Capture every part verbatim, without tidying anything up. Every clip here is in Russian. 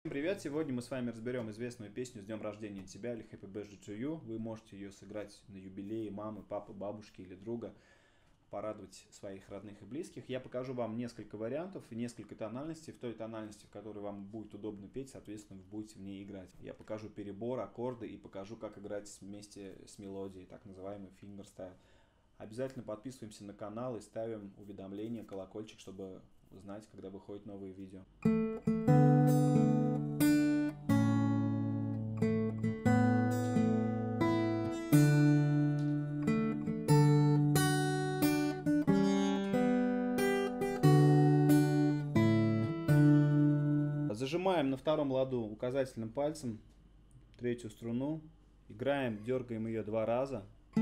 Привет! Сегодня мы с вами разберем известную песню «С днем рождения тебя» или «Happy Birthday to you». Вы можете ее сыграть на юбилее мамы, папы, бабушки или друга, порадовать своих родных и близких. Я покажу вам несколько вариантов и несколько тональностей. В той тональности, в которой вам будет удобно петь, соответственно, вы будете в ней играть. Я покажу перебор, аккорды и покажу, как играть вместе с мелодией, так называемый фингерстайл. Обязательно подписываемся на канал и ставим уведомления, колокольчик, чтобы знать, когда выходят новые видео. Зажимаем на втором ладу указательным пальцем третью струну, играем, дергаем ее два раза,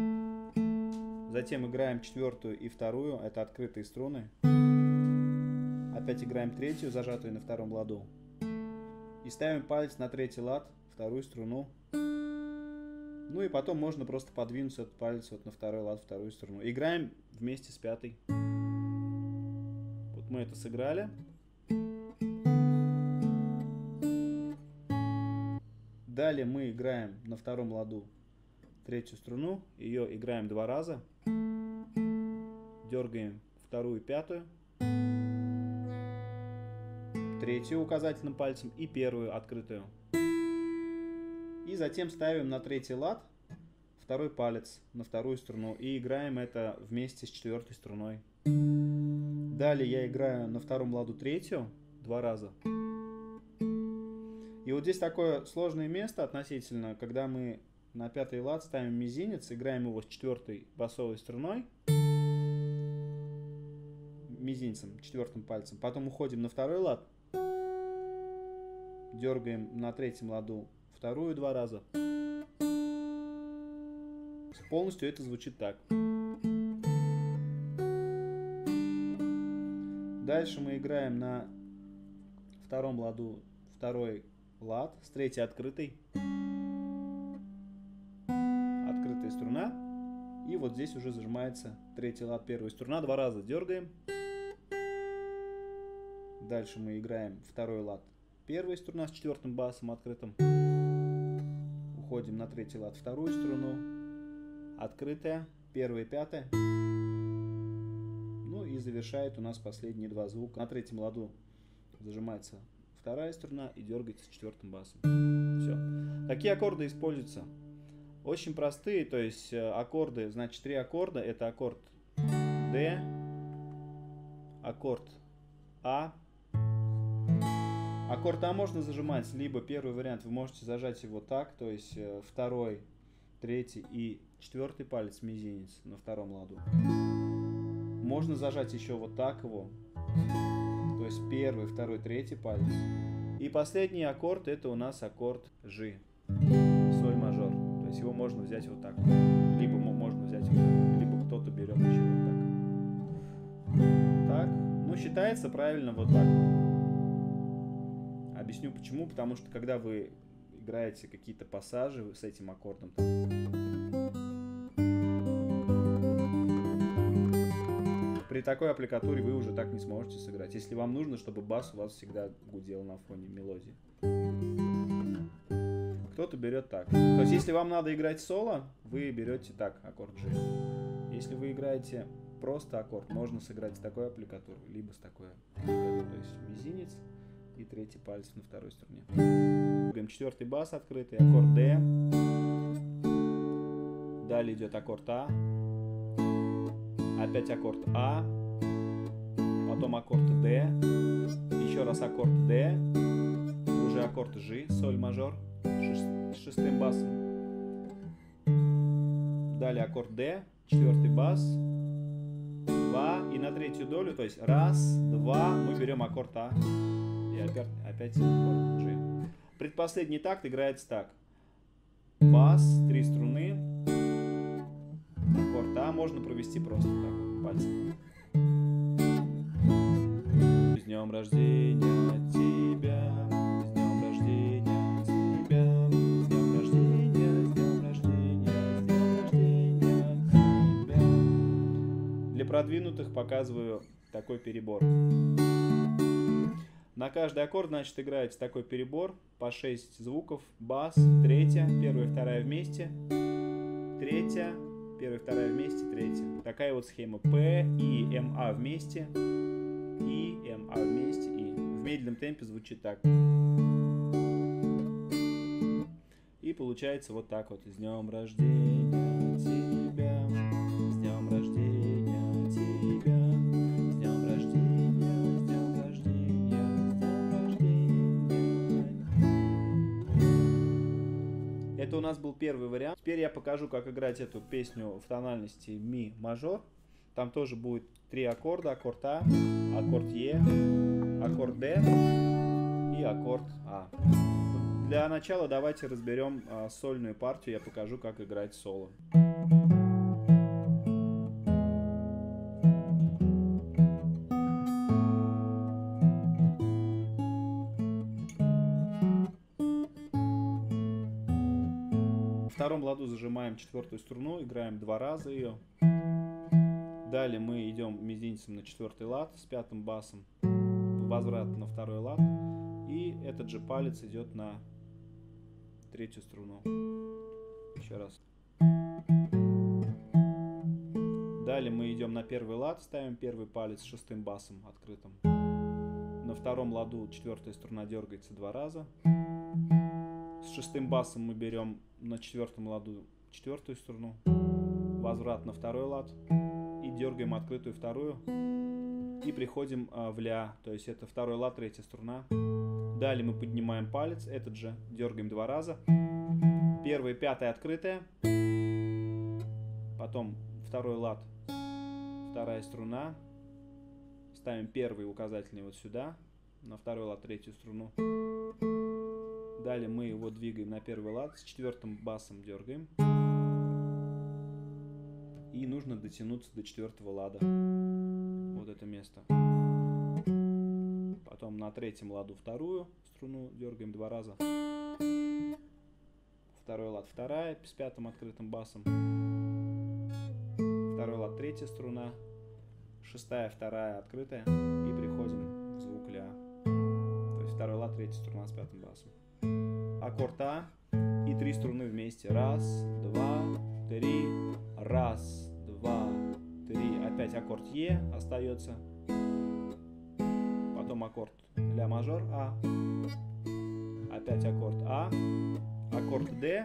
затем играем четвертую и вторую, это открытые струны, опять играем третью, зажатую на втором ладу, и ставим палец на третий лад, вторую струну, ну и потом можно просто подвинуть этот палец вот на второй лад, вторую струну. Играем вместе с пятой. Вот мы это сыграли. Далее мы играем на втором ладу третью струну, ее играем два раза, дергаем вторую, пятую, третью указательным пальцем и первую открытую. И затем ставим на третий лад второй палец на вторую струну и играем это вместе с четвертой струной. Далее я играю на втором ладу третью два раза. И вот здесь такое сложное место относительно, когда мы на пятый лад ставим мизинец, играем его с четвертой басовой струной, мизинцем, четвертым пальцем, потом уходим на второй лад, дергаем на третьем ладу вторую два раза. Полностью это звучит так. Дальше мы играем на втором ладу второй лад с третьей открытой, открытая струна, и вот здесь уже зажимается третий лад, первая струна, два раза дергаем. Дальше мы играем второй лад, первая струна с четвертым басом открытым, уходим на третий лад, вторую струну, открытая, первая, пятая, ну и завершает у нас последние два звука. На третьем ладу зажимается вторая струна и дергается с четвертым басом. Все. Какие аккорды используются? Очень простые, то есть аккорды, значит, три аккорда. Это аккорд D, аккорд А. Аккорд А можно зажимать, либо первый вариант, вы можете зажать его так, то есть второй, третий и четвертый палец, мизинец на втором ладу. Можно зажать еще вот так его. То есть первый, второй, третий палец. И последний аккорд это у нас аккорд G, соль мажор. То есть его можно взять вот так. Либо можно взять вот так, либо кто-то берет еще вот так. Так. Ну, считается правильно вот так. Объясню почему. Потому что когда вы играете какие-то пассажи с этим аккордом, при такой аппликатуре вы уже так не сможете сыграть, если вам нужно, чтобы бас у вас всегда гудел на фоне мелодии. Кто-то берет так. То есть, если вам надо играть соло, вы берете так, аккорд G. Если вы играете просто аккорд, можно сыграть с такой аппликатурой, либо с такой аппликатурой. То есть, мизинец и третий палец на второй струне. Четвертый бас открытый, аккорд D. Далее идет аккорд А. Опять аккорд А, потом аккорд D, еще раз аккорд D, уже аккорд G, соль мажор, с шестым басом. Далее аккорд D, четвертый бас, два, и на третью долю, то есть раз, два, мы берем аккорд А, и опять, опять аккорд G. Предпоследний такт играется так. Бас, три струны. Аккорд А можно провести просто так вот, пальцем. С днем рождения тебя, с днем рождения тебя, с днем рождения, с днем рождения, с днем рождения тебя. Для продвинутых показываю такой перебор. На каждый аккорд, значит, играется такой перебор по шесть звуков. Бас, третья, первая, вторая вместе, третья, первая, вторая вместе, третья. Такая вот схема. П, И, М, А вместе, И, М, А вместе, И. В медленном темпе звучит так. И получается вот так вот. С днем рождения тебя, с днем рождения тебя, с днем рождения, с днем рождения, с днем рождения. Это у нас был первый вариант. Теперь я покажу, как играть эту песню в тональности ми мажор. Там тоже будет три аккорда. Аккорд А, аккорд Е, аккорд Д и аккорд А. Для начала давайте разберем а, сольную партию, я покажу, как играть соло. В втором ладу зажимаем четвертую струну, играем два раза ее. Далее мы идем мизинцем на четвертый лад с пятым басом, возврат на второй лад. И этот же палец идет на третью струну. Еще раз. Далее мы идем на первый лад, ставим первый палец с шестым басом открытым. На втором ладу четвертая струна дергается два раза. С шестым басом мы берем на четвертом ладу четвертую струну, возврат на второй лад и дергаем открытую вторую. И приходим а, в ля, то есть это второй лад, третья струна. Далее мы поднимаем палец, этот же дергаем два раза. Первая, пятая открытая. Потом второй лад, вторая струна. Ставим первый указательный вот сюда, на второй лад, третью струну. Далее мы его двигаем на первый лад, с четвертым басом дергаем. И нужно дотянуться до четвертого лада. Вот это место. Потом на третьем ладу вторую струну дергаем два раза. Второй лад вторая с пятым открытым басом. Второй лад третья струна. Шестая вторая открытая. И приходим в звук ля. То есть второй лад третья струна с пятым басом. Аккорд А и три струны вместе. Раз, два, три. Раз, два, три. Опять аккорд Е остается. Потом аккорд ля мажор А, опять аккорд А, аккорд Д.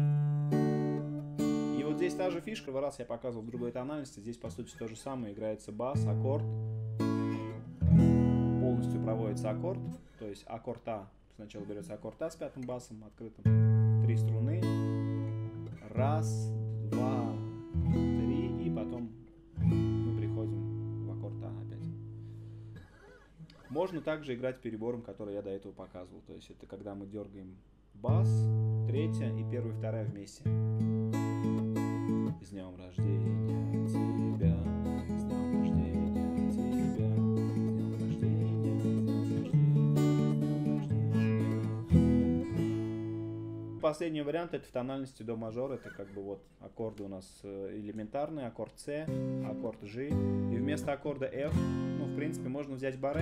И вот здесь та же фишка, в раз я показывал в другой тональности, здесь по сути то же самое, играется бас, аккорд, полностью проводится аккорд, то есть аккорд А, сначала берется аккорд А с пятым басом открытым, три струны, раз, два, три, и потом мы приходим в аккорд А опять. Можно также играть перебором, который я до этого показывал. То есть это когда мы дергаем бас, третья и первая, вторая вместе. С днем рождения тебя, с днем рождения тебя, с днем рождения, с днем рождения, с днем рождения. Последний вариант это в тональности до мажор. Это как бы вот аккорды у нас элементарные. Аккорд С, аккорд Ж. И вместо аккорда F, ну в принципе можно взять баре.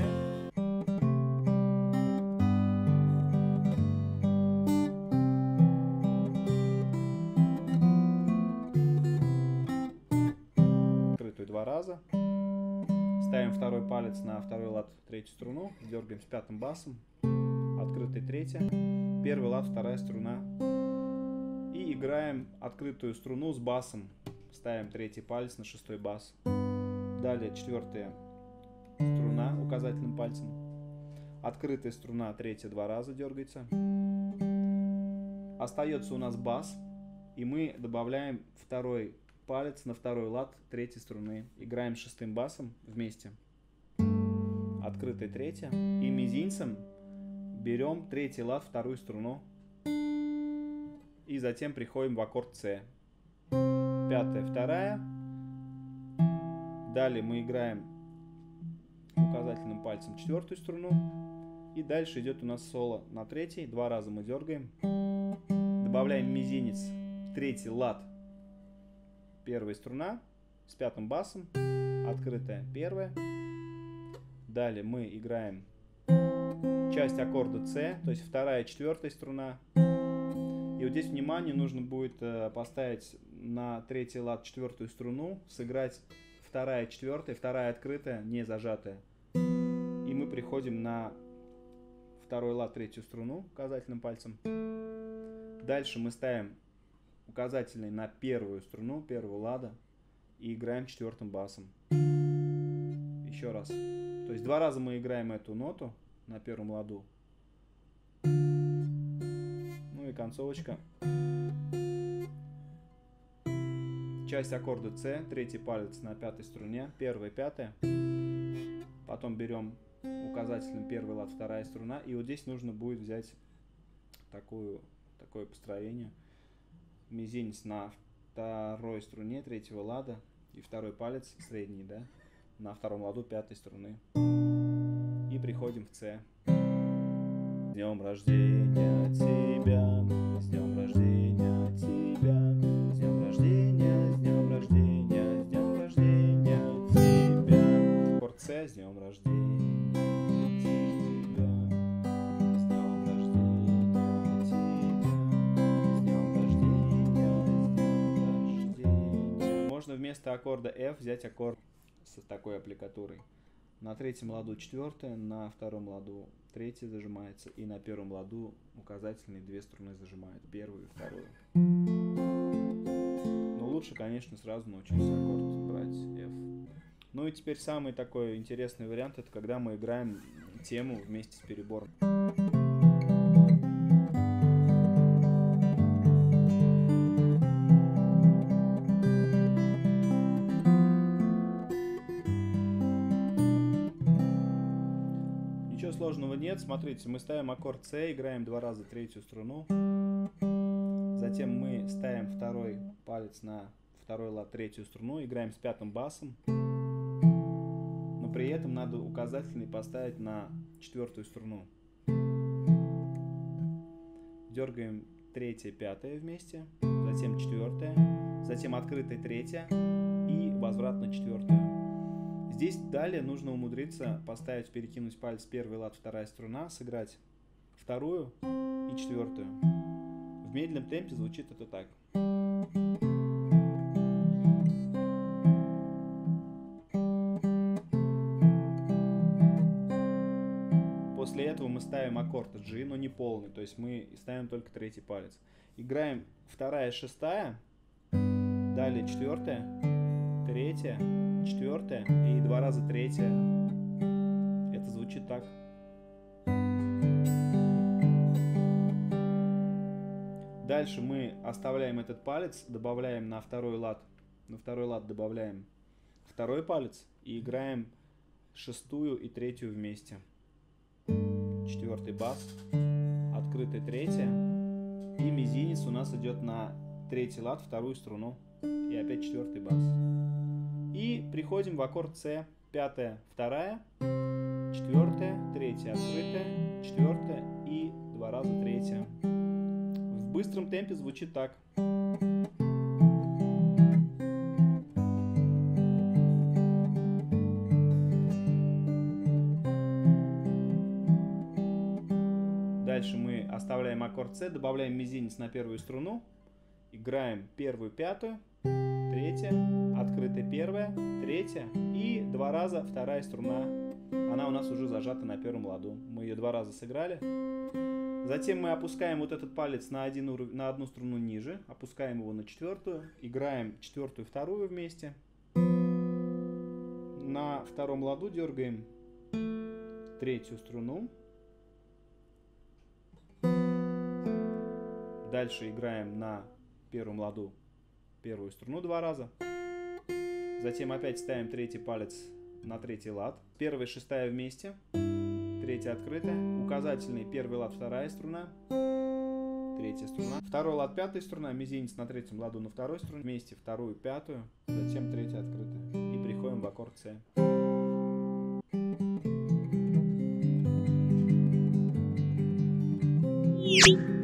Открытую два раза. Ставим второй палец на второй лад, третью струну. Дергаем с пятым басом. Открытая третья. Первый лад, вторая струна. И играем открытую струну с басом. Ставим третий палец на шестой бас. Далее четвертая струна указательным пальцем. Открытая струна, третья два раза дергается. Остается у нас бас. И мы добавляем второй палец на второй лад третьей струны. Играем шестым басом вместе. Открытая третья. И мизинцем берем третий лад, вторую струну. И затем приходим в аккорд С. Пятая, вторая. Далее мы играем указательным пальцем четвертую струну. И дальше идет у нас соло на третьей. Два раза мы дергаем. Добавляем мизинец, третий лад. Первая струна с пятым басом. Открытая первая. Далее мы играем часть аккорда С, то есть вторая, четвертая струна. И вот здесь, внимание, нужно будет поставить на третий лад четвертую струну, сыграть вторая, четвертая, вторая открытая, не зажатая. И мы приходим на второй лад, третью струну указательным пальцем. Дальше мы ставим указательный на первую струну, первого лада, и играем четвертым басом. Еще раз. То есть два раза мы играем эту ноту на первом ладу. Ну и концовочка. Часть аккорда С, третий палец на пятой струне, первая, пятая. Потом берем указательным первый лад, вторая струна. И вот здесь нужно будет взять такую, такое построение. Мизинец на второй струне третьего лада и второй палец средний, да, на втором ладу пятой струны. И приходим в С. С днем рождения тебя, с днем рождения тебя, с днем рождения, с днем рождения, с днем рождения тебя. Аккорд С, с днем рождения тебя, с днем рождения тебя, с днем рождения, с днем рождения. Можно вместо аккорда F взять аккорд с такой аппликатурой. На третьем ладу четвертая, на втором ладу третья зажимается, и на первом ладу указательные две струны зажимают, первую и вторую. Но лучше, конечно, сразу научиться аккорд брать F. Ну и теперь самый такой интересный вариант, это когда мы играем тему вместе с перебором. Ничего сложного нет. Смотрите, мы ставим аккорд С, играем два раза третью струну. Затем мы ставим второй палец на второй лад, третью струну, играем с пятым басом. Но при этом надо указательный поставить на четвертую струну. Дергаем третья, пятая вместе, затем четвертая, затем открытая третья и возврат на четвертую. Здесь далее нужно умудриться поставить, перекинуть палец первый лад, вторая струна, сыграть вторую и четвертую. В медленном темпе звучит это так. После этого мы ставим аккорд G, но не полный, то есть мы ставим только третий палец. Играем вторая, шестая, далее четвертая, третья, четвертая и два раза третья. Это звучит так. Дальше мы оставляем этот палец, добавляем на второй лад, на второй лад добавляем второй палец и играем шестую и третью вместе. Четвертый бас, открытая третья, и мизинец у нас идет на третий лад, вторую струну, и опять четвертый бас. И приходим в аккорд С, пятая, вторая, четвертая, третья, открытая, четвертая и два раза третья. В быстром темпе звучит так. Дальше мы оставляем аккорд С, добавляем мизинец на первую струну, играем первую, пятую, третья, открытая первая, третья и два раза вторая струна. Она у нас уже зажата на первом ладу. Мы ее два раза сыграли. Затем мы опускаем вот этот палец на, один уров... на одну струну ниже, опускаем его на четвертую, играем четвертую, вторую вместе. На втором ладу дергаем третью струну. Дальше играем на первом ладу первую струну два раза. Затем опять ставим третий палец на третий лад. Первая, шестая вместе. Третья открытая. Указательный первый лад, вторая струна. Третья струна. Второй лад, пятая струна. Мизинец на третьем ладу на второй струне. Вместе вторую, пятую. Затем третья открытая. И приходим в аккорд С.